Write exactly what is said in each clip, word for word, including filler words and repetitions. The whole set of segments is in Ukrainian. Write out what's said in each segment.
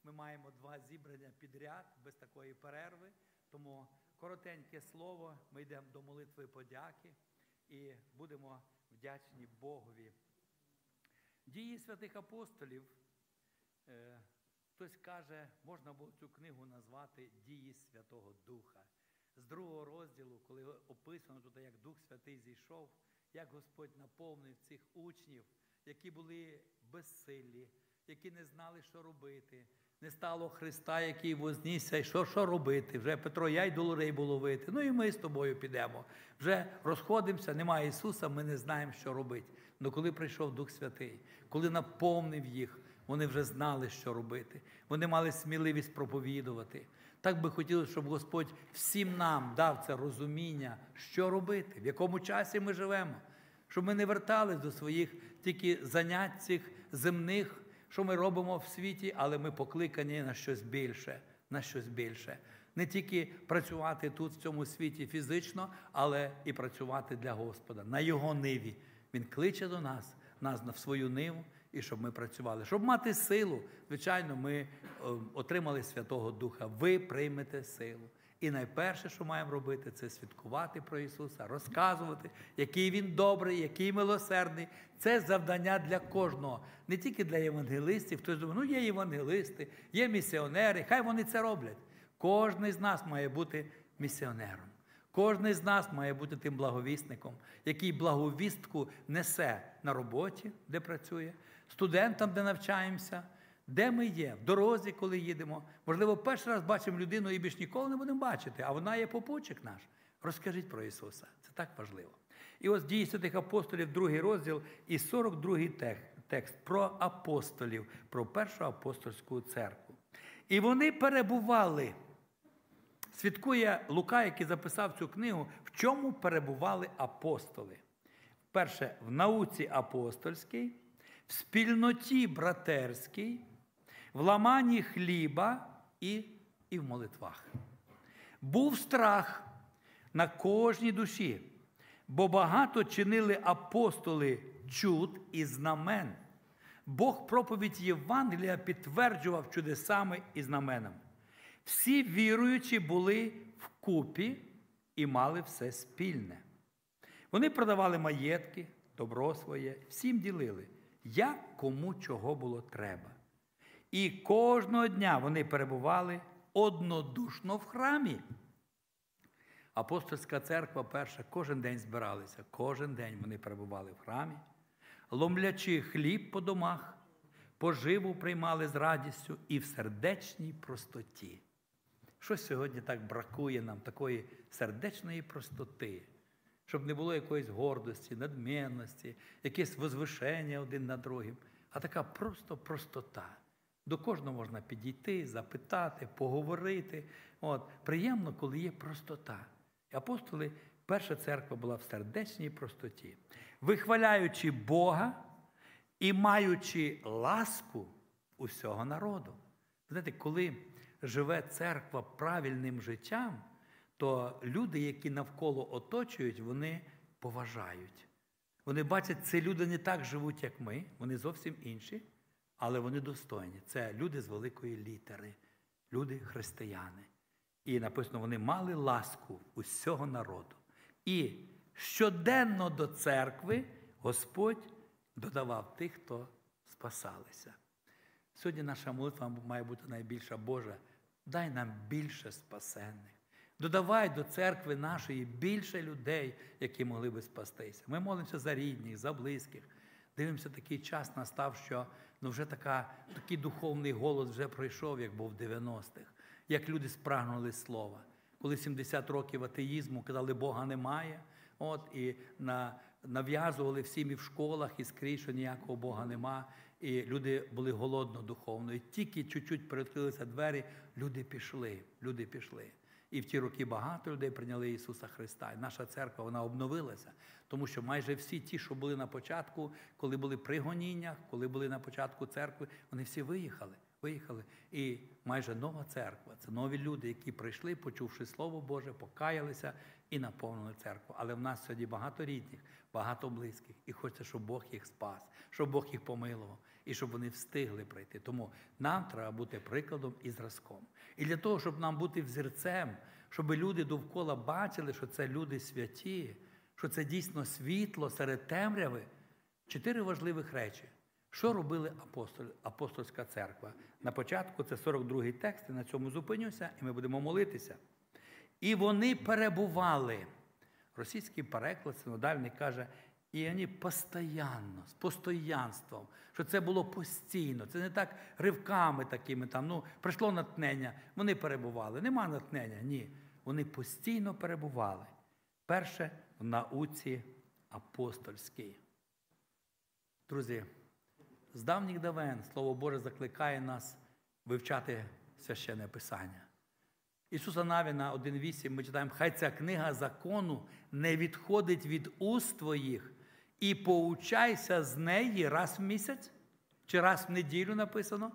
ми маємо два зібрання підряд, без такої перерви. Тому коротеньке слово, ми йдемо до молитви подяки і будемо вдячні Богові. Дії святих апостолів, е, хтось каже, можна було цю книгу назвати «Дії Святого Духа». З другого розділу, коли описано тут, як Дух Святий зійшов, як Господь наповнив цих учнів, які були безсилі, які не знали, що робити. Не стало Христа, який вознісся, і що, що робити? Вже Петро, я йду рибу ловити, ну і ми з тобою підемо. Вже розходимося, немає Ісуса, ми не знаємо, що робити. Але коли прийшов Дух Святий, коли наповнив їх, вони вже знали, що робити. Вони мали сміливість проповідувати. Так би хотілося, щоб Господь всім нам дав це розуміння, що робити, в якому часі ми живемо. Щоб ми не вертались до своїх тільки занять цих земних, що ми робимо в світі, але ми покликані на щось більше, на щось більше. Не тільки працювати тут, в цьому світі фізично, але і працювати для Господа, на Його ниві. Він кличе до нас, нас в свою ниву, і щоб ми працювали. Щоб мати силу, звичайно, ми отримали Святого Духа. Ви приймете силу. І найперше, що маємо робити, це свідкувати про Ісуса, розказувати, який Він добрий, який милосердний. Це завдання для кожного, не тільки для євангелистів. Хтось думає, ну є євангелисти, є місіонери, хай вони це роблять. Кожен з нас має бути місіонером. Кожен з нас має бути тим благовісником, який благовістку несе на роботі, де працює, студентам, де навчаємося, де ми є, в дорозі, коли їдемо. Можливо, перший раз бачимо людину і більш ніколи не будемо бачити, а вона є попутчик наш. Розкажіть про Ісуса. Це так важливо. І ось Дії святих апостолів, другий розділ і сорок другий текст про апостолів, про першу апостольську церкву. І вони перебували. Свідкує Лука, який записав цю книгу, в чому перебували апостоли. Перше, в науці апостольській, в спільноті братерській, в ламанні хліба і, і в молитвах. Був страх на кожній душі, бо багато чинили апостоли чуд і знамен. Бог проповідь Євангелія підтверджував чудесами і знаменами. Всі віруючі були вкупі і мали все спільне. Вони продавали маєтки, добро своє, всім ділили, як кому чого було треба. І кожного дня вони перебували однодушно в храмі. Апостольська церква перша кожен день збиралися, кожен день вони перебували в храмі, ломлячи хліб по домах, поживу приймали з радістю і в сердечній простоті. Що сьогодні так бракує нам, такої сердечної простоти, щоб не було якоїсь гордості, надмінності, якесь возвишення один над другим, а така просто простота. До кожного можна підійти, запитати, поговорити. От, приємно, коли є простота. І апостоли, перша церква була в сердечній простоті. Вихваляючи Бога і маючи ласку усього народу. Знаєте, коли живе церква правильним життям, то люди, які навколо оточують, вони поважають. Вони бачать, ці люди не так живуть, як ми, вони зовсім інші, але вони достойні. Це люди з великої літери, люди християни. І написано, вони мали ласку усього народу. І щоденно до церкви Господь додавав тих, хто спасалися. Сьогодні наша молитва має бути найбільша. Боже, дай нам більше спасенних. Додавай до церкви нашої більше людей, які могли би спастися. Ми молимося за рідних, за близьких. Дивимося, такий час настав, що ну, вже така, такий духовний голод вже пройшов, як був в дев'яностих. Як люди спрагнули слова. Коли сімдесят років атеїзму, казали, Бога немає, от, і на, нав'язували всім і в школах, і скрізь, що ніякого Бога нема. І люди були голодно духовно. І тільки чуть-чуть передкрилися двері, люди пішли, люди пішли. І в ті роки багато людей прийняли Ісуса Христа. І наша церква, вона обновилася. Тому що майже всі ті, що були на початку, коли були при гоніннях, коли були на початку церкви, вони всі виїхали. Виїхали. І майже нова церква. Це нові люди, які прийшли, почувши Слово Боже, покаялися і наповнили церкву. Але в нас сьогодні багато рідних, багато близьких. І хочеться, щоб Бог їх спас, щоб Бог їх помилував. і щоб вони встигли прийти. Тому нам треба бути прикладом і зразком. І для того, щоб нам бути взірцем, щоб люди довкола бачили, що це люди святі, що це дійсно світло серед темряви, чотири важливих речі. Що робили апостоль, апостольська церква? На початку це сорок другий текст, і на цьому зупинюся, і ми будемо молитися. І вони перебували. Російський переклад синодальний каже, і вони постійно, з постоянством, що це було постійно. Це не так ривками такими, там, ну, прийшло натхнення, вони перебували. Нема натхнення, ні. Вони постійно перебували. Перше, в науці апостольській. Друзі, з давніх давен Слово Боже закликає нас вивчати Священне Писання. Ісуса Навіна один вісім ми читаємо, хай ця книга закону не відходить від уст твоїх і поучайся з неї раз в місяць, чи раз в неділю написано?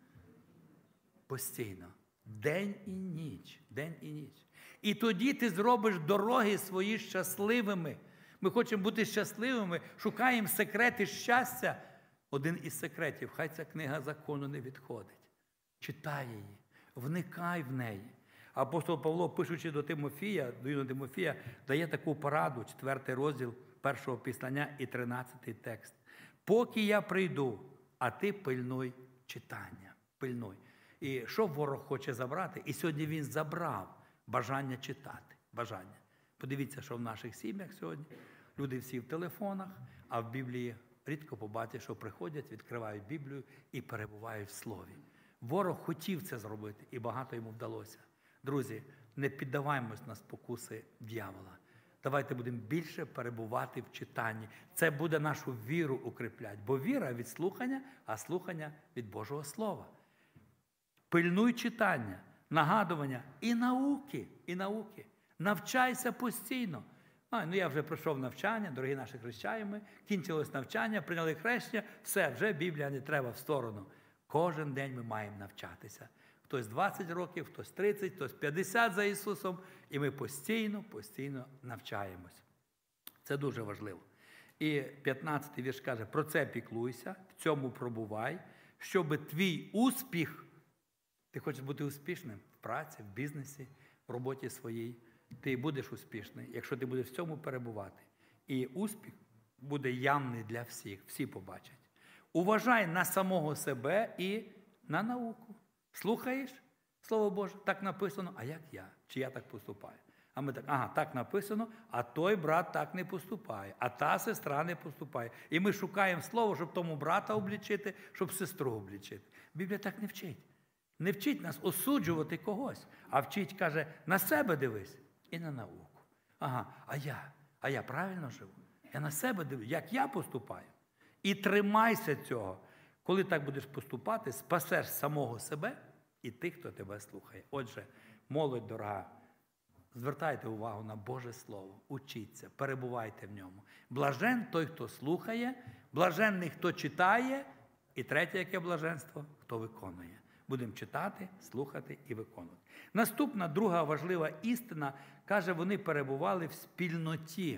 Постійно. День і ніч. День і ніч. І тоді ти зробиш дороги свої щасливими. Ми хочемо бути щасливими, шукаємо секрети щастя. Один із секретів, хай ця книга закону не відходить. Читай її, вникай в неї. Апостол Павло, пишучи до Тимофія, до юного Тимофія, дає таку пораду, четвертий розділ першого післання і тринадцятий текст. Поки я прийду, а ти пильнуй читання. Пильнуй. І що ворог хоче забрати? І сьогодні він забрав бажання читати. Бажання. Подивіться, що в наших сім'ях сьогодні. Люди всі в телефонах, а в Біблії рідко побачиш, що приходять, відкривають Біблію і перебувають в Слові. Ворог хотів це зробити, і багато йому вдалося. Друзі, не піддаваймось на спокуси дьявола. Давайте будемо більше перебувати в читанні. Це буде нашу віру укріпляти. Бо віра від слухання, а слухання від Божого Слова. Пильнуй читання, нагадування і науки, і науки. Навчайся постійно. А, ну я вже пройшов навчання, дорогі наші хрещаємо, кінчилось навчання, прийняли хрещення, все, вже Біблія не треба в сторону. Кожен день ми маємо навчатися. Хтось двадцять років, хтось тридцять, хтось п'ятдесят за Ісусом, і ми постійно, постійно навчаємось. Це дуже важливо. І п'ятнадцятий вірш каже, про це піклуйся, в цьому пробувай, щоб твій успіх, ти хочеш бути успішним в праці, в бізнесі, в роботі своїй, ти будеш успішний, якщо ти будеш в цьому перебувати. І успіх буде явний для всіх, всі побачать. Уважай на самого себе і на науку. Слухаєш Слово Боже? Так написано, а як я? Чи я так поступаю? А ми так, ага, так написано, а той брат так не поступає, а та сестра не поступає. І ми шукаємо слово, щоб тому брата облічити, щоб сестру облічити. Біблія так не вчить. Не вчить нас осуджувати когось, а вчить, каже, на себе дивись і на науку. Ага, а я? А я правильно живу? Я на себе дивлюсь, як я поступаю. І тримайся цього. Коли так будеш поступати, спасеш самого себе і тих, хто тебе слухає. Отже, молодь дорога, звертайте увагу на Боже Слово, учіться, перебувайте в ньому. Блажен той, хто слухає, блаженний, хто читає, і третє, яке блаженство, хто виконує. Будемо читати, слухати і виконувати. Наступна, друга важлива істина, каже, вони перебували в спільноті.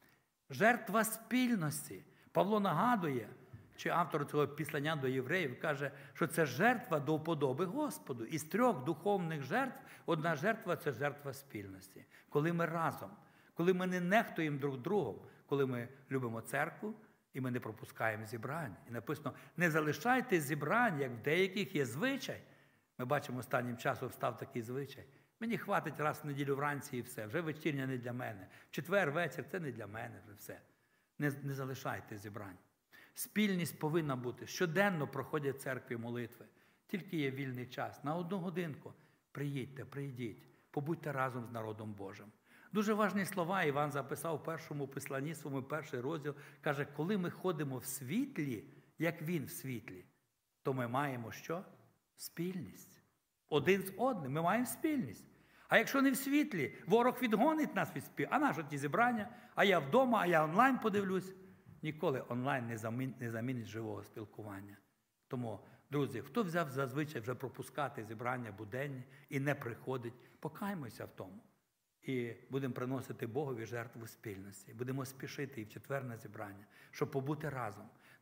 Жертва спільності. Павло нагадує, чи автор цього післання до євреїв, каже, що це жертва до вподоби Господу. Із трьох духовних жертв одна жертва – це жертва спільності. Коли ми разом, коли ми не нехтуємо друг другом, коли ми любимо церкву, і ми не пропускаємо зібрань. І написано, не залишайте зібрань, як в деяких є звичай. Ми бачимо, останнім часом став такий звичай. Мені хватить раз в неділю вранці і все. Вже вечірня не для мене. Четвер, вечір – це не для мене вже все. Не, не залишайте зібрань. Спільність повинна бути. Щоденно проходять церкві молитви. Тільки є вільний час. На одну годинку приїдьте, прийдіть, побудьте разом з народом Божим. Дуже важні слова Іван записав в першому посланні, своєму перший розділ. Каже, коли ми ходимо в світлі, як він в світлі, то ми маємо що? Спільність. Один з одним ми маємо спільність. А якщо не в світлі, ворог відгонить нас від спільності. А на що ті зібрання? А я вдома, а я онлайн подивлюсь. Ніколи онлайн не замінить, не замінить живого спілкування. Тому, друзі, хто взяв зазвичай вже пропускати зібрання буденні і не приходить, покаймося в тому. І будемо приносити Богові жертву спільності. Будемо спішити і в четвер на зібрання, щоб побути разом.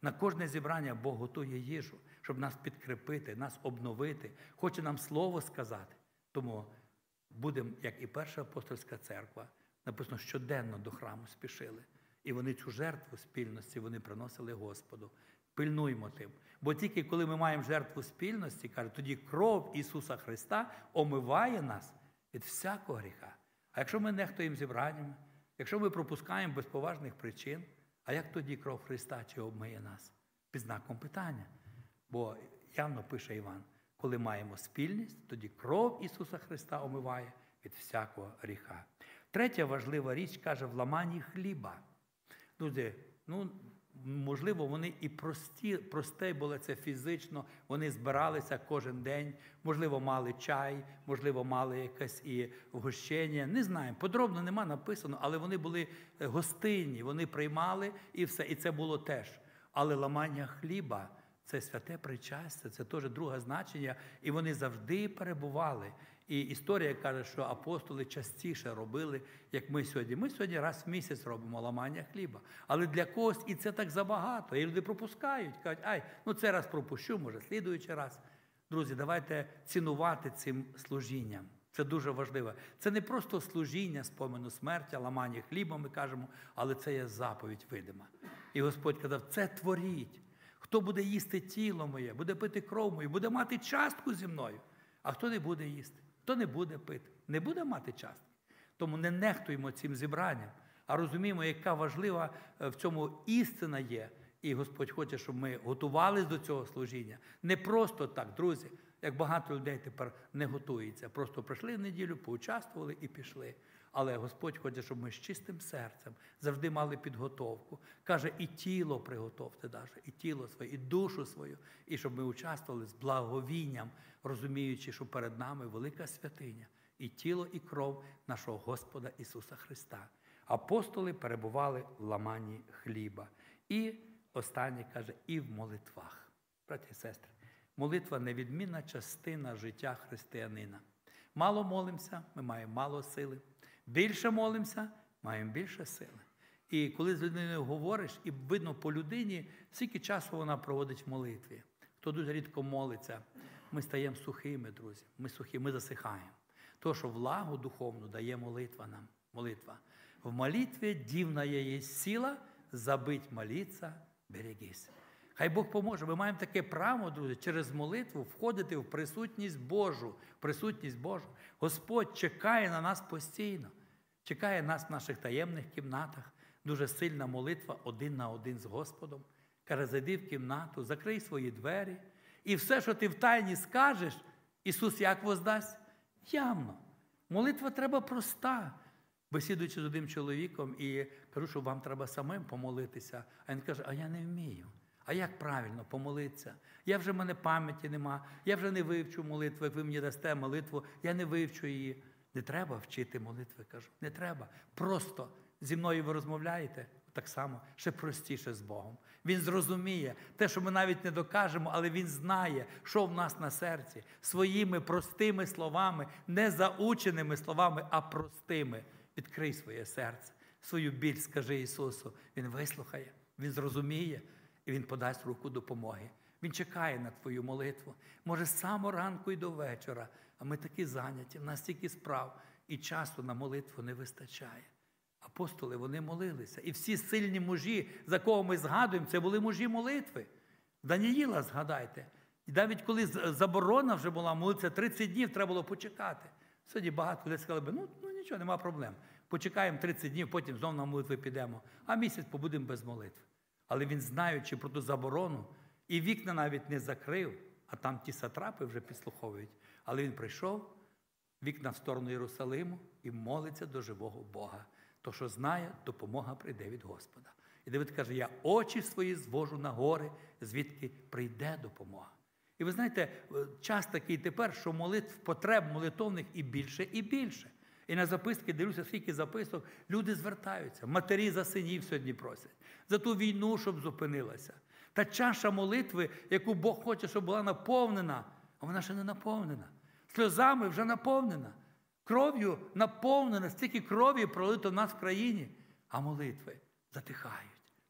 На кожне зібрання Бог готує їжу, щоб нас підкріпити, нас обновити, хоче нам слово сказати. Тому будемо, як і Перша апостольська церква, написано, щоденно до храму спішили. І вони цю жертву спільності вони приносили Господу. Пильнуймо тим. Бо тільки коли ми маємо жертву спільності, каже, тоді кров Ісуса Христа омиває нас від всякого гріха. А якщо ми нехтуємо зібраннями, якщо ми пропускаємо без поважних причин, а як тоді кров Христа чи обмиє нас? Під знаком питання. Бо явно пише Іван, коли маємо спільність, тоді кров Ісуса Христа омиває від всякого гріха. Третя важлива річ, каже, в ламанні хліба. Друзі, ну, можливо, вони і прості, просте було це фізично, вони збиралися кожен день, можливо, мали чай, можливо, мали якесь і вгощення, не знаємо, подробно нема написано, але вони були гостинні, вони приймали і все, і це було теж. Але ламання хліба – це святе причастя, це теж друге значення, і вони завжди перебували. І історія каже, що апостоли частіше робили, як ми сьогодні. Ми сьогодні раз в місяць робимо ламання хліба. Але для когось і це так забагато. І люди пропускають, кажуть, ай, ну це раз пропущу, може, слідуючий раз. Друзі, давайте цінувати цим служінням. Це дуже важливо. Це не просто служіння спомену смерті, ламання хліба, ми кажемо, але це є заповідь видима. І Господь казав, це творіть. Хто буде їсти тіло моє, буде пити кров мою, буде мати частку зі мною. А хто не буде їсти? Хто не буде пити, не буде мати частки. Тому не нехтуємо цим зібранням, а розуміємо, яка важлива в цьому істина є. І Господь хоче, щоб ми готувалися до цього служіння. Не просто так, друзі, як багато людей тепер не готується. Просто прийшли в неділю, поучаствували і пішли. Але Господь хоче, щоб ми з чистим серцем завжди мали підготовку. Каже, і тіло приготовте даже, і тіло своє, і душу свою, і щоб ми участвували з благовінням, розуміючи, що перед нами велика святиня, і тіло, і кров нашого Господа Ісуса Христа. Апостоли перебували в ламанні хліба. І останнє каже, і в молитвах. Браті і сестри, молитва – невідмінна частина життя християнина. Мало молимося, ми маємо мало сили. Більше молимося, маємо більше сили. І коли з людиною говориш, і видно по людині, скільки часу вона проводить в молитві. Хто дуже рідко молиться, ми стаємо сухими, друзі. Ми сухі, ми засихаємо. То, що влагу духовну дає молитва нам. Молитва. В молитві дивна є сила, забить молиться, берегись. Хай Бог поможе. Ми маємо таке право, друзі, через молитву входити в присутність Божу. В присутність Божу. Господь чекає на нас постійно. Чекає нас в наших таємних кімнатах. Дуже сильна молитва один на один з Господом. Каже, зайди в кімнату, закрий свої двері. І все, що ти в тайні скажеш, Ісус як воздасть? Явно. Молитва треба проста. Бесідуючи з одним чоловіком, і кажу, що вам треба самим помолитися. А він каже, а я не вмію. А як правильно помолитися? Я вже в мене пам'яті нема, я вже не вивчу молитву, як ви мені дасте молитву, я не вивчу її. Не треба вчити молитви, кажу, не треба. Просто зі мною ви розмовляєте, так само, ще простіше з Богом. Він зрозуміє те, що ми навіть не докажемо, але Він знає, що в нас на серці. Своїми простими словами, не заученими словами, а простими. Відкрий своє серце, свою біль скажи Ісусу. Він вислухає, Він зрозуміє, і Він подасть руку допомоги. Він чекає на твою молитву. Може, з самого ранку і до вечора. А ми такі зайняті, в нас стільки справ. І часу на молитву не вистачає. Апостоли, вони молилися. І всі сильні мужі, за кого ми згадуємо, це були мужі молитви. Даніїла згадайте. І навіть коли заборона вже була молитися, тридцять днів треба було почекати. Сьогодні багато людей сказали, ну, ну нічого, нема проблем. Почекаємо тридцять днів, потім знову на молитви підемо. А місяць побудемо без молитви. Але він, знаючи про ту заборону, і вікна навіть не закрив, а там ті сатрапи вже підслуховують. Але він прийшов, вікна в сторону Єрусалиму і молиться до живого Бога. То, що знає, допомога прийде від Господа. І Давид каже, я очі свої звожу на гори, звідки прийде допомога. І ви знаєте, час такий тепер, що молитв, потреб молитовних і більше, і більше. І на записки, дивлюся, скільки записок, люди звертаються. Матері за синів сьогодні просять. За ту війну, щоб зупинилася. Та чаша молитви, яку Бог хоче, щоб була наповнена, а вона ще не наповнена. Сльозами вже наповнена. Кров'ю наповнена. Стільки крові пролито в нас в країні. А молитви затихають.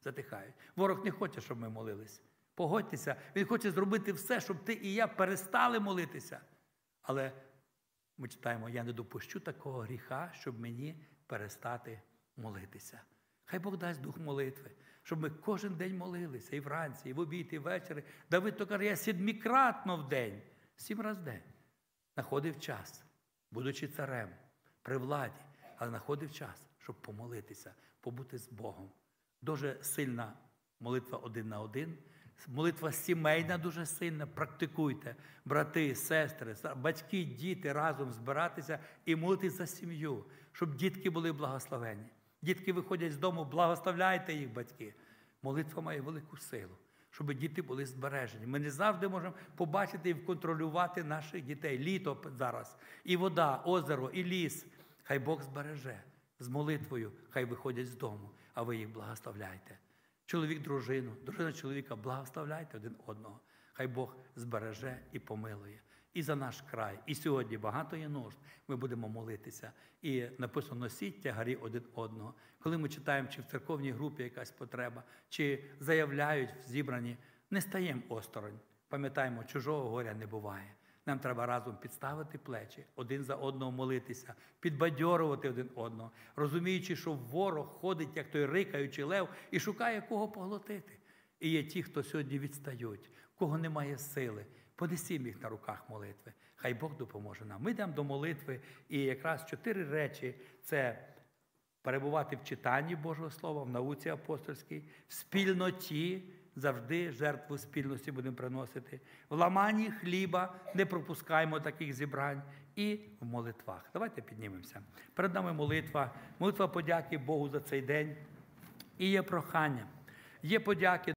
затихають. Ворог не хоче, щоб ми молились. Погодьтеся, він хоче зробити все, щоб ти і я перестали молитися. Але ми читаємо, я не допущу такого гріха, щоб мені перестати молитися. Хай Бог дасть дух молитви, щоб ми кожен день молилися, і вранці, і в обід, і ввечері. Давид то каже, я сідмікратно в день, сім раз в день, знаходив час, будучи царем, при владі, але знаходив час, щоб помолитися, побути з Богом. Дуже сильна молитва один на один, молитва сімейна дуже сильна, практикуйте, брати, сестри, батьки, діти разом збиратися і молитись за сім'ю, щоб дітки були благословені. Дітки виходять з дому, благословляйте їх, батьки. Молитва має велику силу, щоб діти були збережені. Ми не завжди можемо побачити і контролювати наших дітей. Літо зараз, і вода, озеро, і ліс. Хай Бог збереже з молитвою, хай виходять з дому, а ви їх благословляйте. Чоловік дружину, дружина чоловіка, благословляйте один одного. Хай Бог збереже і помилує. І за наш край. І сьогодні багато є нужд. Ми будемо молитися. І написано, носіть тягарі один одного. Коли ми читаємо, чи в церковній групі якась потреба, чи заявляють в зібранні, не стаємо осторонь. Пам'ятаємо, чужого горя не буває. Нам треба разом підставити плечі, один за одного молитися, підбадьорувати один одного, розуміючи, що ворог ходить, як той рикаючий лев, і шукає, кого поглотити. І є ті, хто сьогодні відстають, в кого немає сили. Понесімо їх на руках молитви. Хай Бог допоможе нам. Ми йдемо до молитви, і якраз чотири речі – це перебувати в читанні Божого Слова, в науці апостольській, в спільноті, завжди жертву спільності будемо приносити, в ламанні хліба, не пропускаємо таких зібрань, і в молитвах. Давайте піднімемося. Перед нами молитва, молитва подяки Богу за цей день. І є прохання, є подяки